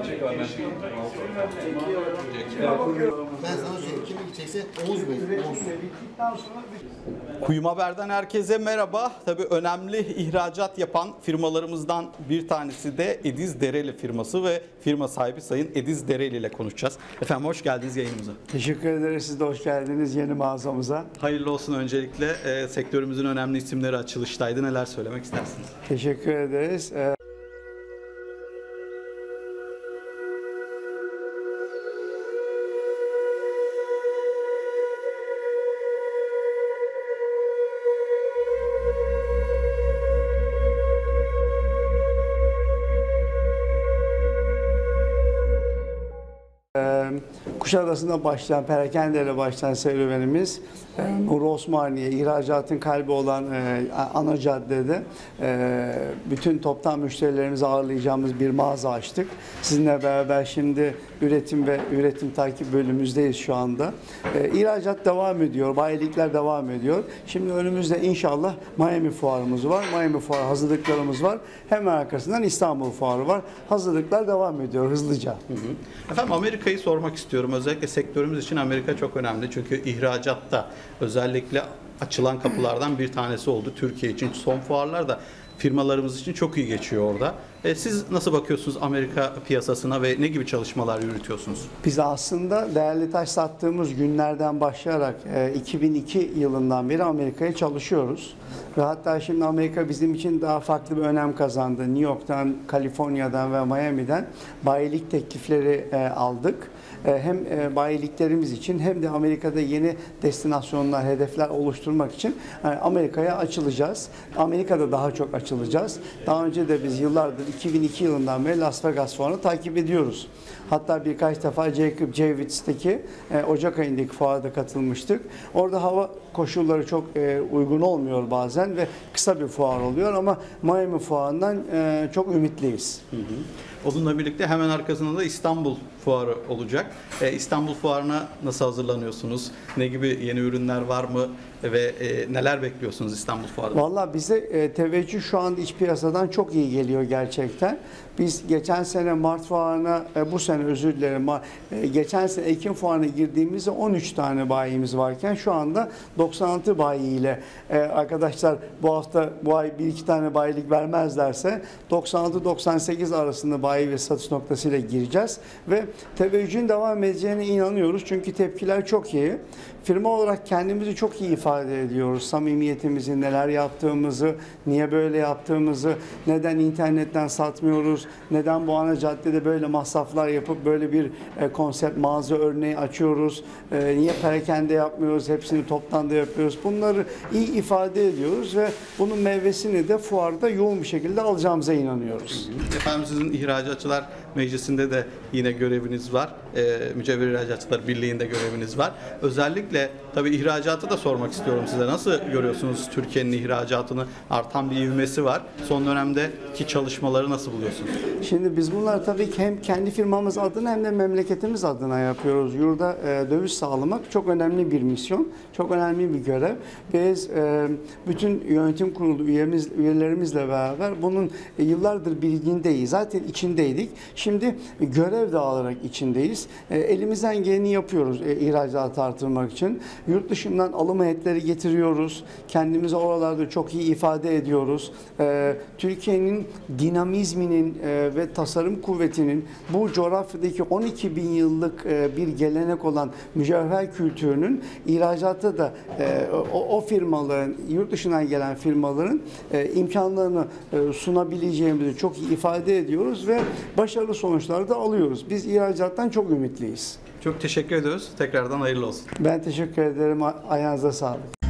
Ben sana söyleyeyim. Kim gidecekse Oğuz Bey. Oğuz. Kuyum Haber'den herkese merhaba. Tabii önemli ihracat yapan firmalarımızdan bir tanesi de Ediz Dereli firması ve firma sahibi Sayın Ediz Dereli ile konuşacağız. Efendim hoş geldiniz yayınımıza. Teşekkür ederiz. Siz de hoş geldiniz yeni mağazamıza. Hayırlı olsun öncelikle. Sektörümüzün önemli isimleri açılıştaydı. Neler söylemek istersiniz? Teşekkür ederiz. Kuşadası'nda başlayan, Perakende başlayan serüvenimiz Nur Osmaniye, ihracatın kalbi olan ana caddede bütün toptan müşterilerimizi ağırlayacağımız bir mağaza açtık. Sizinle beraber şimdi üretim takip bölümümüzdeyiz şu anda. İhracat devam ediyor, bayilikler devam ediyor. Şimdi önümüzde inşallah Miami fuarımız var. Miami fuarı hazırlıklarımız var. Hemen arkasından İstanbul fuarı var. Hazırlıklar devam ediyor hızlıca. Efendim Amerika'yı sormak istiyorum. Özellikle sektörümüz için Amerika çok önemli. Çünkü ihracatta özellikle açılan kapılardan bir tanesi oldu Türkiye için. Son fuarlar da firmalarımız için çok iyi geçiyor orada. Siz nasıl bakıyorsunuz Amerika piyasasına ve ne gibi çalışmalar yürütüyorsunuz? Biz aslında değerli taş sattığımız günlerden başlayarak 2002 yılından beri Amerika'ya çalışıyoruz. Ve hatta şimdi Amerika bizim için daha farklı bir önem kazandı. New York'tan, Kaliforniya'dan ve Miami'den bayilik teklifleri aldık. Hem bayiliklerimiz için hem de Amerika'da yeni destinasyonlar, hedefler oluşturmak için Amerika'ya açılacağız. Amerika'da daha çok açılacağız. Daha önce de biz yıllardır 2002 yılından beri Las Vegas fuarını takip ediyoruz. Hatta birkaç defa Jacob Javits'teki Ocak ayındaki fuarda katılmıştık. Orada hava koşulları çok uygun olmuyor bazen ve kısa bir fuar oluyor ama Miami fuarından çok ümitliyiz. Onunla birlikte hemen arkasında da İstanbul fuarı olacak. İstanbul fuarına nasıl hazırlanıyorsunuz? Ne gibi yeni ürünler var mı? Ve neler bekliyorsunuz İstanbul fuarında? Vallahi bize teveccüh şu anda iç piyasadan çok iyi geliyor gerçekten. Biz geçen sene Mart fuarına, bu sene özür dilerim, geçen sene Ekim fuarına girdiğimizde 13 tane bayimiz varken şu anda 96 bayiyle arkadaşlar bu hafta bu ay 1-2 tane bayilik vermezlerse 96-98 arasında bayi ve satış noktasıyla gireceğiz ve teveccühün devam edeceğine inanıyoruz çünkü tepkiler çok iyi. Firma olarak kendimizi çok iyi ifade ediyoruz. Samimiyetimizi, neler yaptığımızı, niye böyle yaptığımızı, neden internetten satmıyoruz, neden bu ana caddede böyle masraflar yapıp böyle bir konsept mağaza örneği açıyoruz, niye perakende yapmıyoruz, hepsini toptan da yapıyoruz. Bunları iyi ifade ediyoruz ve bunun meyvesini de fuarda yoğun bir şekilde alacağımıza inanıyoruz. Efendim sizin İhracatçılar Meclisi'nde de yine göreviniz var. Mücevher İhracatçılar Birliği'nde göreviniz var. Özellikle tabii ihracatı da sormak istiyorum size. Nasıl görüyorsunuz Türkiye'nin ihracatını? Artan bir ivmesi var. Son dönemdeki çalışmaları nasıl buluyorsunuz? Şimdi biz bunlar tabii ki hem kendi firmamız adına hem de memleketimiz adına yapıyoruz. Yurda döviz sağlamak çok önemli bir misyon. Çok önemli bir görev. Biz bütün yönetim kurulu üyelerimizle beraber bunun yıllardır bilincindeyiz. Zaten içindeydik. Şimdi görev dağılarak içindeyiz. Elimizden geleni yapıyoruz ihracatı artırmak için. Yurt dışından alım heyetleri getiriyoruz. Kendimizi oralarda çok iyi ifade ediyoruz. Türkiye'nin dinamizminin ve tasarım kuvvetinin bu coğrafyadaki 12 bin yıllık bir gelenek olan mücevher kültürünün ihracatta da o firmaların, yurt dışından gelen firmaların imkanlarını sunabileceğimizi çok iyi ifade ediyoruz ve başarılı sonuçlar da alıyoruz. Biz ihracattan çok ümitliyiz. Çok teşekkür ediyoruz. Tekrardan hayırlı olsun. Ben teşekkür ederim. Ayağınıza sağlık.